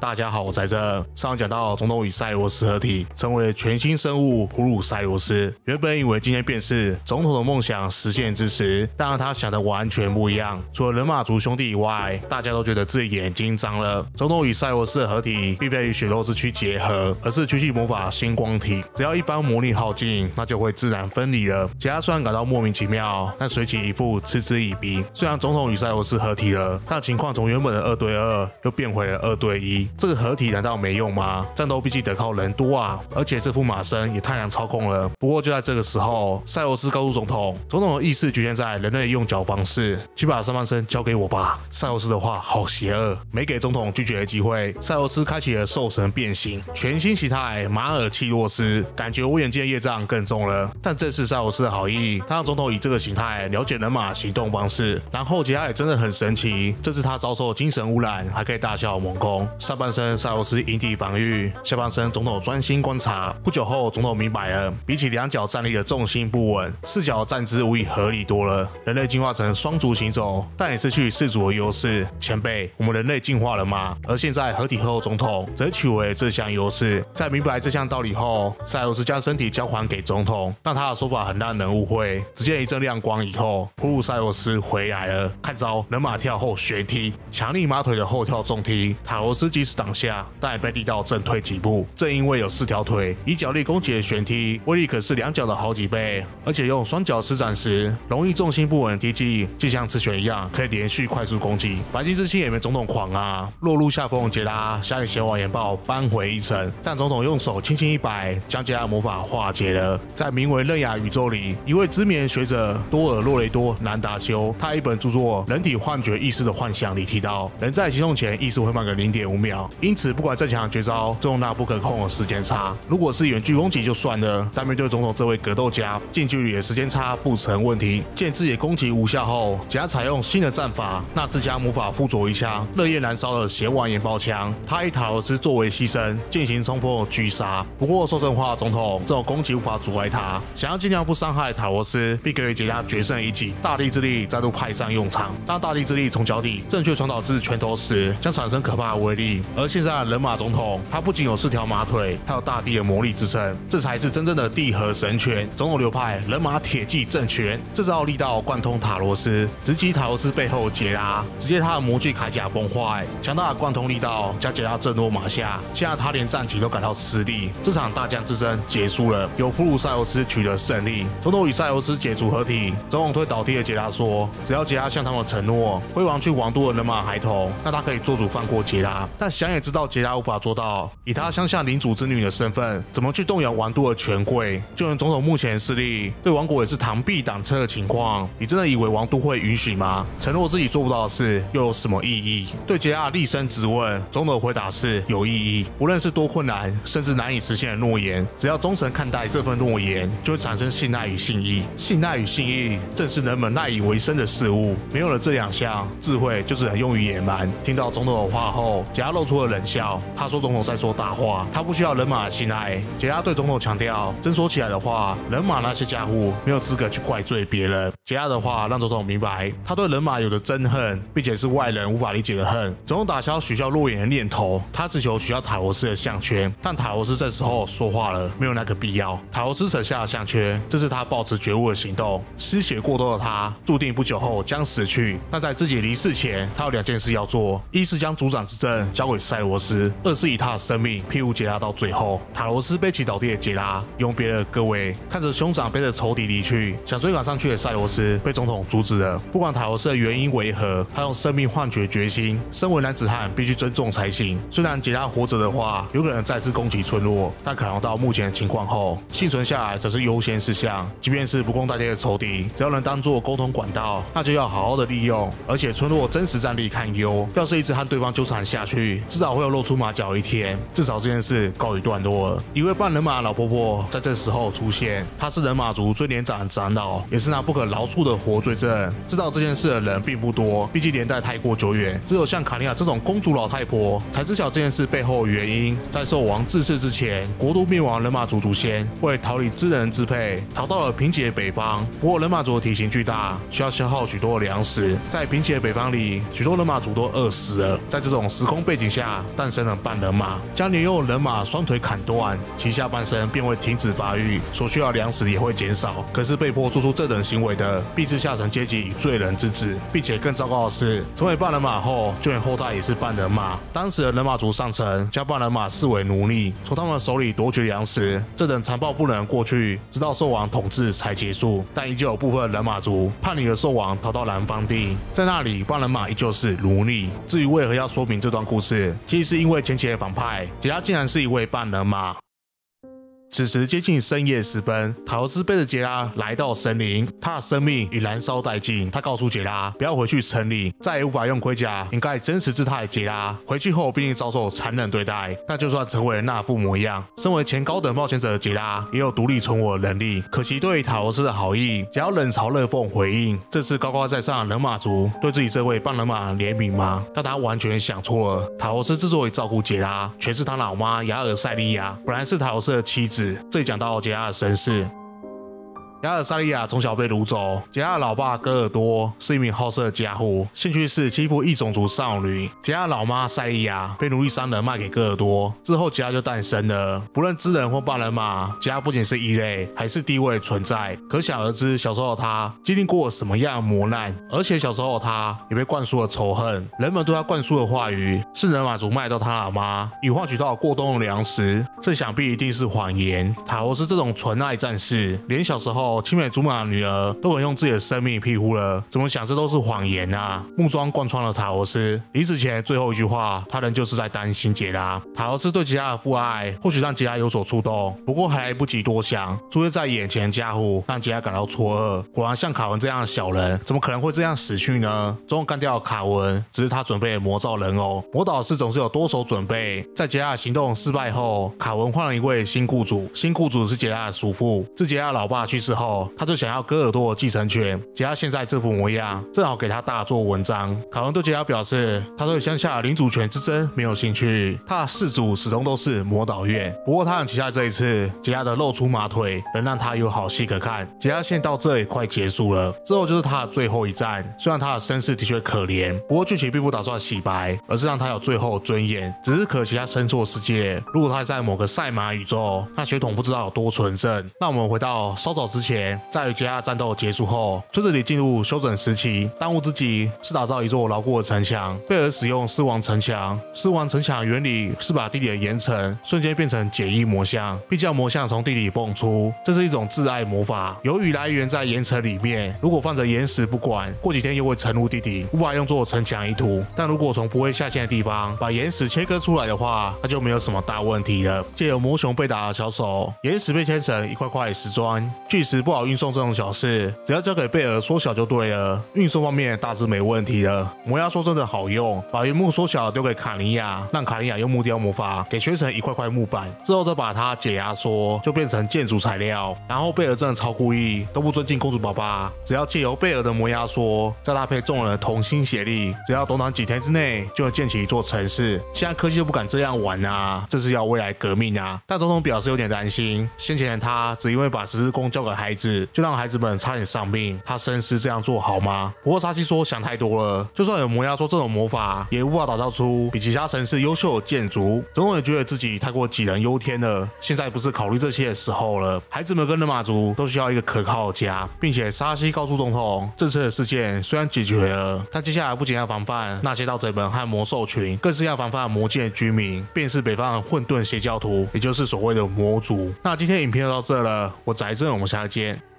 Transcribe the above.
大家好，我在这。上一讲到总统与塞罗斯合体，成为全新生物普鲁塞罗斯。原本以为今天便是总统的梦想实现之时，但他想的完全不一样。除了人马族兄弟以外，大家都觉得自己眼睛脏了。总统与塞罗斯的合体，并非与血肉之躯结合，而是区系魔法星光体。只要一方魔力耗尽，那就会自然分离了。杰拉虽然感到莫名其妙，但随即一副嗤之以鼻。虽然总统与塞罗斯合体了，但情况从原本的2对2又变回了2对1。这个合体难道没用吗？战斗毕竟得靠人多啊，而且这副马身也太难操控了。不过就在这个时候，塞罗斯告诉总统的意识局限在人类用脚方式，去把上半身交给我吧。塞罗斯的话好邪恶，没给总统拒绝的机会。塞罗斯开启了兽神变形，全新形态马尔契洛斯，感觉我眼睛的业障更重了。但这次塞罗斯的好意，他让总统以这个形态了解人马行动方式。然后杰拉也真的很神奇，这次他遭受精神污染，还可以大笑猛攻。上半身塞罗斯引体防御，下半身总统专心观察。不久后，总统明白了，比起两脚站立的重心不稳，4脚站姿无疑合理多了。人类进化成双足行走，但也失去4足的优势。前辈，我们人类进化了吗？而现在合体后，总统则取回这项优势。在明白这项道理后，塞罗斯将身体交还给总统，但他的说法很让人误会。只见一阵亮光以后，普鲁塞罗斯回来了。看招，人马跳后旋踢，强力马腿的后跳重踢。塔罗斯即使挡下，但也被力道震退几步。正因为有4条腿，以脚力攻击的旋踢威力可是2脚的好几倍，而且用双脚施展时，容易重心不稳的踢技，就像刺拳一样，可以连续快速攻击。白金之星也没总统狂啊，落入下风杰拉下以邪王岩爆扳回一城，但总统用手轻轻一摆，将杰拉魔法化解了。在名为刃牙宇宙里，一位知名的学者多尔洛雷多南达修，他一本著作《人体幻觉意识的幻想》里提到，人在行动前意识会慢个0.5秒，因此不管再强的绝招，都有那不可控的时间差。如果是远距攻击就算了，但面对总统这位格斗家，近距离的时间差不成问题。见自己的攻击无效后，杰拉采用新的战法，纳兹加魔法附着一枪，热焰燃烧的邪王岩爆枪。他以塔罗斯作为牺牲，进行冲锋的狙杀。不过兽神化的总统这种攻击无法阻碍他，想要尽量不伤害塔罗斯，并给予杰拉决胜一击。大地之力再度派上用场，当大地之力从脚底正确传导至拳头时，将产生可怕的威力。而现在的人马总统，他不仅有4条马腿，还有大地的魔力支撑，这才是真正的地核神拳。总统流派人马铁骑正拳，这招力道贯通塔罗斯，直击塔罗斯背后杰拉，直接他的魔具铠甲崩坏。强大的贯通力道将杰拉震落马下，现在他连站起都感到吃力。这场大将之争结束了，由普鲁塞罗斯取得胜利。总统与塞罗斯解除合体，总统对倒地的杰拉说，只要杰拉向他们承诺归还去王都的人马孩童，那他可以做主放过杰拉。但想也知道杰拉无法做到，以他乡下领主之女的身份，怎么去动摇王都的权贵？就连总统目前的势力，对王国也是螳臂挡车的情况，你真的以为王都会允许吗？承诺自己做不到的事，又有什么意义？对杰拉厉声质问，总统的回答是有意义。无论是多困难，甚至难以实现的诺言，只要忠诚看待这份诺言，就会产生信赖与信义。信赖与信义，正是人们赖以为生的事物。没有了这2项，智慧就只能用于野蛮。听到总统的话后，杰拉露出了冷笑。他说总统在说大话，他不需要人马的信赖。杰拉对总统强调，真说起来的话，人马那些家伙没有资格去怪罪别人。杰拉的话让总统明白，他对人马有着憎恨，并且是外人无法理解的恨。总统打消取消洛言的念头，他只求取消塔罗斯的项圈。但塔罗斯这时候说话了，没有那个必要。塔罗斯扯下了项圈，这是他抱持觉悟的行动。失血过多的他，注定不久后将死去。但在自己离世前，他有2件事要做：一是将族长之政交给塞罗斯；二是以他的生命庇护杰拉到最后。塔罗斯背起倒地的杰拉，永别了各位。看着兄长背着仇敌离去，想追赶上去的塞罗斯被总统阻止了。不管塔罗斯的原因为何，他用生命换取决心。身为男子汉，必须尊重才行。虽然杰拉活着的话，有可能再次攻击村落，但考量到目前的情况后，幸存下来则是优先事项。即便是不共戴天的仇敌，只要能当作沟通管道，那就要好好的利用。而且村落真实战力堪忧，要是一直和对方纠缠下去，至少会有露出马脚一天。至少这件事告一段落了。一位半人马的老婆婆在这时候出现，她是人马族最年长的长老，也是那不可饶恕的活罪证。知道这件事的人并不多，毕竟年代太过久远，只有像卡尼亚这种公主老太婆才知晓这件事背后的原因。在兽王治世之前，国都灭亡人马族祖先为逃离知人支配，逃到了贫瘠的北方。不过人马族的体型巨大，需要消耗许多的粮食，在贫瘠的北方里，许多人马族都饿死了。在这种时空背景境下诞生了半人马，将年幼人马双腿砍断，其下半身便会停止发育，所需要粮食也会减少。可是被迫做出这等行为的，必是下层阶级与罪人之子，并且更糟糕的是，成为半人马后，就连后代也是半人马。当时的人马族上层将半人马视为奴隶，从他们手里夺取粮食，这等残暴不忍过去，直到兽王统治才结束。但依旧有部分人马族叛逆的兽王逃到南方地，在那里半人马依旧是奴隶。至于为何要说明这段故事，其实是因为前期的反派杰拉竟然是一位半人马。此时接近深夜时分，塔罗斯背着杰拉来到森林，他的生命已燃烧殆尽。他告诉杰拉不要回去城里，再也无法用盔甲掩盖真实姿态的杰拉回去后必定遭受残忍对待。那就算成为了那副模样，身为前高等冒险者的杰拉也有独立存活的能力。可惜对塔罗斯的好意，只要冷嘲热讽回应。这次高高在上的人马族对自己这位半人马怜悯吗？但他完全想错了。塔罗斯之所以照顾杰拉，全是他老妈雅尔塞利亚，本来是塔罗斯的妻子。这里讲到杰拉的身世。雅尔萨利亚从小被掳走，杰拉的老爸戈尔多是一名好色的家伙，兴趣是欺负异种族少女。杰拉老妈塞利亚被奴隶商人卖给戈尔多，之后杰拉就诞生了。不论知人或半人马，杰拉不仅是异类，还是地位存在。可想而知，小时候的他经历过什么样的磨难，而且小时候的他也被灌输了仇恨。人们对他灌输的话语是人马族卖到他老妈，以换取到过冬的粮食，这想必一定是谎言。塔罗斯这种纯爱战士，连小时候青梅竹马的女儿都肯用自己的生命庇护了，怎么想这都是谎言啊！木桩贯穿了塔罗斯离死前最后一句话，他仍旧是在担心杰拉。塔罗斯对杰拉的父爱或许让杰拉有所触动，不过还来不及多想，出现在眼前的家伙让杰拉感到错愕。果然像卡文这样的小人，怎么可能会这样死去呢？终于干掉了卡文，只是他准备魔造人偶。魔导士总是有多手准备，在杰拉的行动失败后，卡文换了一位新雇主，新雇主是杰拉的叔父。自杰拉老爸去世后，他就想要戈尔多的继承权。杰拉现在这副模样，正好给他大做文章。卡文对杰拉表示，他对乡下领主权之争没有兴趣，他的氏族始终都是魔导院。不过他很期待这一次杰拉的露出马腿，能让他有好戏可看。杰拉线到这也快结束了，之后就是他的最后一战。虽然他的身世的确可怜，不过剧情并不打算洗白，而是让他有最后尊严。只是可惜他生错世界，如果他在某个赛马宇宙，那血统不知道有多纯正。那我们回到稍早之前，在与杰拉战斗结束后，村子里进入休整时期，当务之急是打造一座牢固的城墙。贝尔使用狮王城墙，狮王城墙原理是把地底的岩层瞬间变成简易魔像，并将魔像从地底蹦出，这是一种自爱魔法。由于来源在岩层里面，如果放着岩石不管，过几天又会沉入地底，无法用作城墙意图。但如果从不会下陷的地方把岩石切割出来的话，那就没有什么大问题了。借由魔熊被打的巧手，岩石被切成一块块石砖，巨石不好运送这种小事，只要交给贝尔缩小就对了。运送方面大致没问题了。魔压缩真的好用，把原木缩小丢给卡尼亚，让卡尼亚用木雕魔法给削成一块块木板，之后再把它解压缩，就变成建筑材料。然后贝尔真的超故意，都不尊敬公主爸爸，只要借由贝尔的魔压缩，再搭配众人的同心协力，只要短短几天之内就能建起一座城市。现在科技就不敢这样玩啊，这是要未来革命啊！但总统表示有点担心，先前的他只因为把十字弓交给孩子，就让孩子们差点丧命，他深思这样做好吗？不过沙西说想太多了，就算有魔压缩这种魔法，也无法打造出比其他城市优秀的建筑。总统也觉得自己太过杞人忧天了，现在不是考虑这些的时候了。孩子们跟人马族都需要一个可靠的家，并且沙西告诉总统，这次的事件虽然解决了，但接下来不仅要防范那些盗贼们和魔兽群，更是要防范魔界居民，便是北方的混沌邪教徒，也就是所谓的魔族。那今天影片就到这了，我宅正，我们下次见。